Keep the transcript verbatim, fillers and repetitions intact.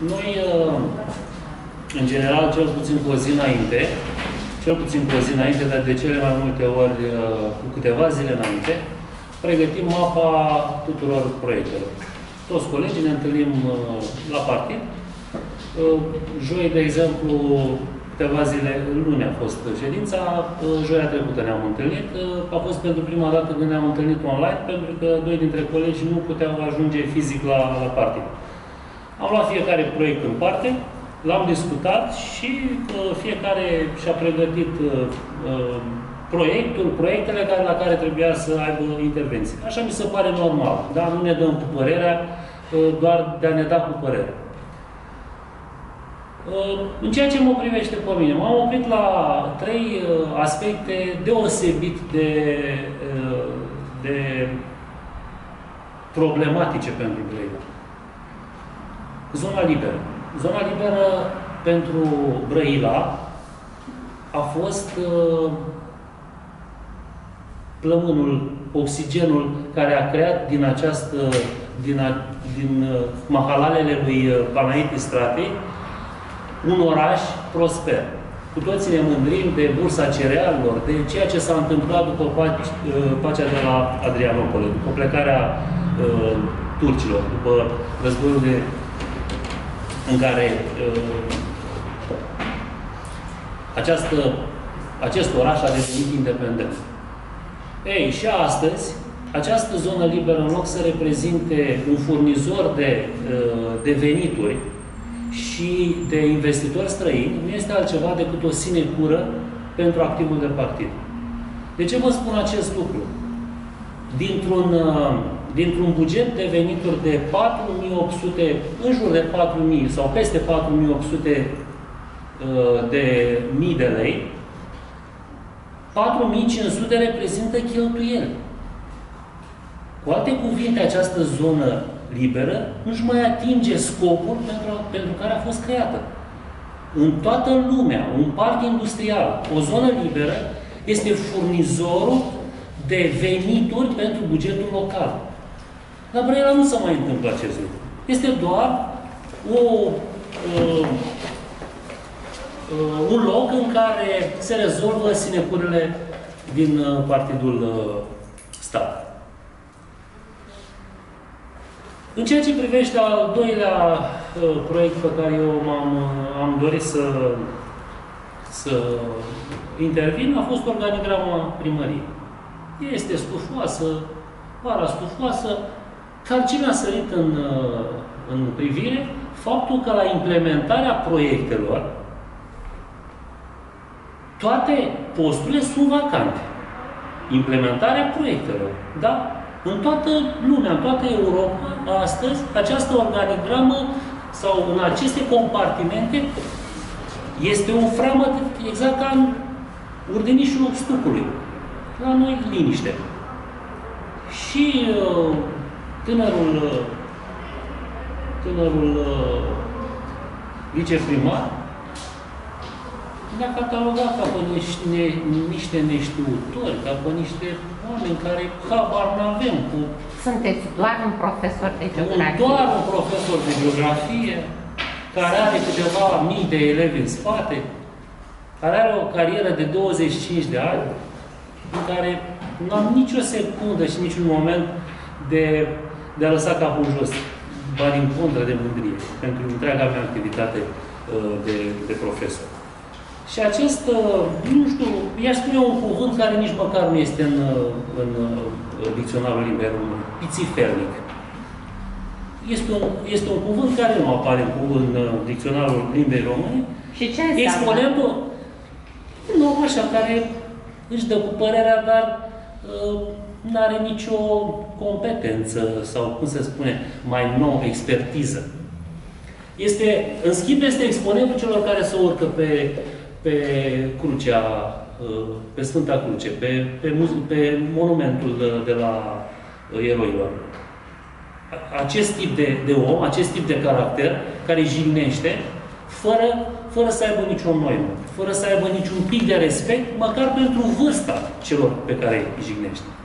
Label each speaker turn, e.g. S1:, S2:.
S1: Noi, în general, cel puțin cu o zi înainte, cel puțin cu o zi înainte, dar de cele mai multe ori cu câteva zile înainte, pregătim mapa tuturor proiectelor. Toți colegii ne întâlnim la partid. Joi, de exemplu, câteva zile, luni a fost ședința, joia trecută ne-am întâlnit. A fost pentru prima dată când ne-am întâlnit online, pentru că doi dintre colegi nu puteau ajunge fizic la, la partid. Am luat fiecare proiect în parte, l-am discutat și uh, fiecare și-a pregătit uh, uh, proiectul, proiectele care, la care trebuia să aibă intervenții. Așa mi se pare normal, da? Nu ne dăm cu părerea, uh, doar de a ne da cu părerea. Uh, în ceea ce mă privește pe mine, m-am oprit la trei uh, aspecte deosebit de, uh, de problematice pentru Brăila. Zona liberă. Zona liberă pentru Brăila a fost uh, plămânul, oxigenul care a creat din această, din, a, din uh, mahalalele lui uh, Panaiti Stratei un oraș prosper. Cu toții ne mândrim de bursa cerealelor, de ceea ce s-a întâmplat după pace, uh, pacea de la Adrianopole, după plecarea uh, turcilor, după războiul de în care uh, această, acest oraș a devenit independent. Ei, și astăzi, această zonă liberă, în loc să reprezinte un furnizor de, uh, de venituri și de investitori străini, nu este altceva decât o sinecură pentru activul de partid. De ce vă spun acest lucru? Dintr-un uh, dintr-un buget de venituri de patru mii opt sute, în jur de patru mii sau peste patru mii opt sute uh, de mii de lei, patru mii cinci sute reprezintă cheltuieli. Cu alte cuvinte, această zonă liberă nu-și mai atinge scopul pentru, pentru care a fost creată. În toată lumea, un parc industrial, o zonă liberă, este furnizorul de venituri pentru bugetul local. La Brăila nu se mai întâmplă acest lucru. Este doar o, uh, uh, un loc în care se rezolvă sinecurile din uh, Partidul uh, Stat. În ceea ce privește al doilea uh, proiect pe care eu m-am am dorit să, să intervin, a fost organigrama primăriei. Este stufoasă, vara stufoasă, dar ce mi-a sărit în, în privire? Faptul că la implementarea proiectelor toate posturile sunt vacante. Implementarea proiectelor. Da? În toată lumea, în toată Europa, astăzi, această organigramă sau în aceste compartimente este o framă exact ca în urdinișul stucului. La noi, liniște. Și uh, tânărul, tânărul uh, viceprimar ne-a catalogat ca pe niște, ne, niște neștiutori, ca pe niște oameni care habar n-avem. Cu
S2: Sunteți doar un profesor de geografie.
S1: Doar un profesor de geografie, care are câteva mii de elevi în spate, care are o carieră de douăzeci și cinci de ani, în care nu am nicio secundă și niciun moment de, de a lăsa capul jos, ba din contră de mândrie, pentru întreaga mea activitate uh, de, de profesor. Și acest, uh, nu știu, i-aș spune un cuvânt care nici măcar nu este în, în, în dicționarul limbii române, pițifernic. Este un, este un cuvânt care nu apare în, în dicționarul limbii române.
S2: Și ce înseamnă?
S1: Exponentul, nu, așa, care își dă cu părerea, dar uh, nu are nicio competență sau, cum se spune, mai nouă, expertiză. Este, în schimb, este exponentul celor care se urcă pe, pe crucea, uh, pe Sfânta Cruce, pe, pe, pe monumentul de, de la uh, eroilor. Acest tip de, de om, acest tip de caracter, care jignește, fără, fără să aibă niciun noimă, fără să aibă niciun pic de respect, măcar pentru vârsta celor pe care îi jignește.